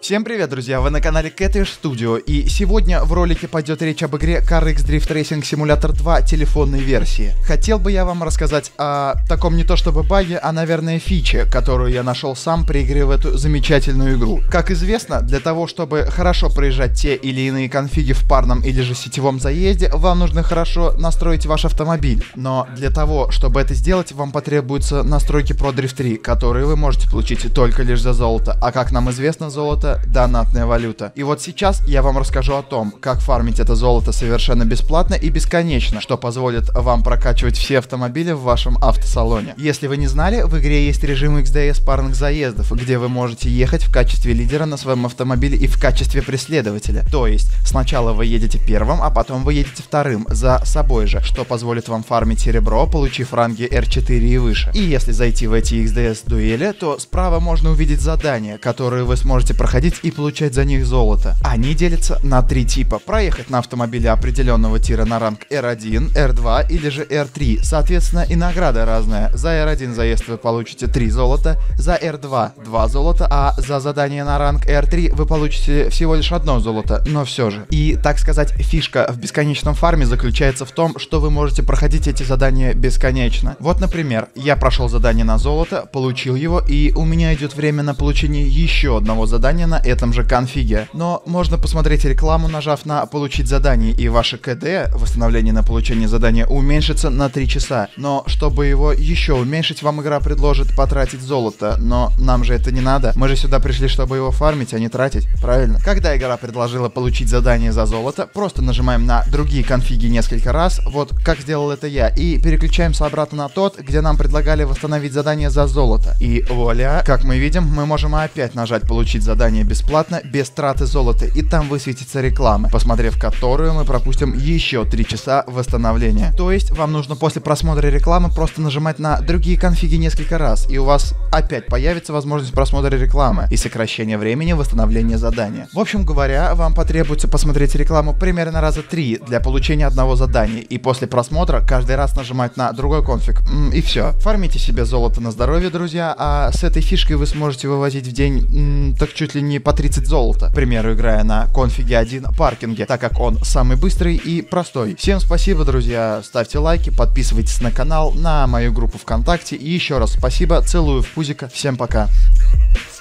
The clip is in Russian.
Всем привет, друзья! Вы на канале Catfish Studio, и сегодня в ролике пойдет речь об игре CarX Drift Racing Simulator 2 телефонной версии. Хотел бы я вам рассказать о таком не то чтобы баге, а наверное фиче, которую я нашел сам при игре в эту замечательную игру. Как известно, для того чтобы хорошо проезжать те или иные конфиги в парном или же сетевом заезде, вам нужно хорошо настроить ваш автомобиль. Но для того, чтобы это сделать, вам потребуются настройки ProDrift 3, которые вы можете получить только лишь за золото. А как нам известно, золото — донатная валюта. И вот сейчас я вам расскажу о том, как фармить это золото совершенно бесплатно и бесконечно, что позволит вам прокачивать все автомобили в вашем автосалоне. Если вы не знали, в игре есть режим XDS парных заездов, где вы можете ехать в качестве лидера на своем автомобиле и в качестве преследователя. То есть сначала вы едете первым, а потом вы едете вторым за собой же, что позволит вам фармить серебро, получив ранги R4 и выше. И если зайти в эти XDS дуэли, то справа можно увидеть задания, которые вы сможете проходить и получать за них золото. Они делятся на три типа: проехать на автомобиле определенного тира на ранг R1, R2 или же R3. Соответственно, и награда разная. За R1 заезд вы получите 3 золота, за R2 2 золота, а за задание на ранг R3 вы получите всего лишь 1 золото, но все же. И, так сказать, фишка в бесконечном фарме заключается в том, что вы можете проходить эти задания бесконечно. Вот, например, я прошел задание на золото, получил его, и у меня идет время на получение еще одного задания на этом же конфиге. Но можно посмотреть рекламу, нажав на «Получить задание», и ваше КД, восстановление на получение задания, уменьшится на 3 часа. Но чтобы его еще уменьшить, вам игра предложит потратить золото. Но нам же это не надо. Мы же сюда пришли, чтобы его фармить, а не тратить. Правильно? Когда игра предложила получить задание за золото, просто нажимаем на другие конфиги несколько раз, вот как сделал это я, и переключаемся обратно на тот, где нам предлагали восстановить задание за золото. И вуаля, как мы видим, мы можем опять нажать «Получить задание бесплатно», без траты золота, и там высветится реклама, посмотрев которую мы пропустим еще 3 часа восстановления. То есть вам нужно после просмотра рекламы просто нажимать на другие конфиги несколько раз, и у вас опять появится возможность просмотра рекламы и сокращения времени восстановления задания. В общем говоря, вам потребуется посмотреть рекламу примерно раза 3 для получения одного задания, и после просмотра каждый раз нажимать на другой конфиг, и все. Фармите себе золото на здоровье, друзья, а с этой фишкой вы сможете вывозить в день так чуть ли не по 30 золота, к примеру, играя на конфиге 1 паркинге, так как он самый быстрый и простой. Всем спасибо, друзья, ставьте лайки, подписывайтесь на канал, на мою группу ВКонтакте, и еще раз спасибо, целую в пузико, всем пока.